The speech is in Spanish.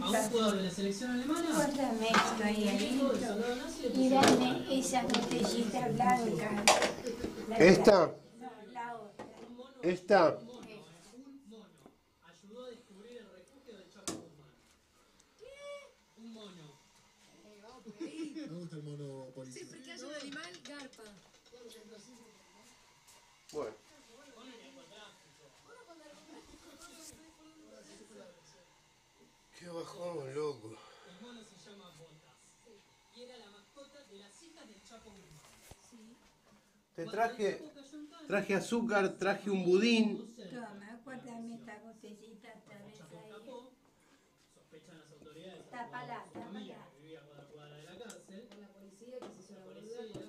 a un jugador de la selección alemana. Guárdame esto ahí adentro y dame esa botellita blanca. ¿Esta? No, la otra. ¿Esta? Un mono ayudó a descubrir el refugio del Chapo Guzmán. ¿Qué? Un mono. Me gusta el mono policía. Siempre que haya un animal, garpa. Bueno. Qué bajón, loco. El mono se llama Botas. Y era la mascota de las hijas del Chapo Guzmán. Te traje azúcar, traje un budín. Toma, guárdame esta botellita otra vez ahí. Sospechan las autoridades. Tápala, Su familia tápala. que vivía a 4 cuadras de la cárcel. Con la policía que se hizo la La policía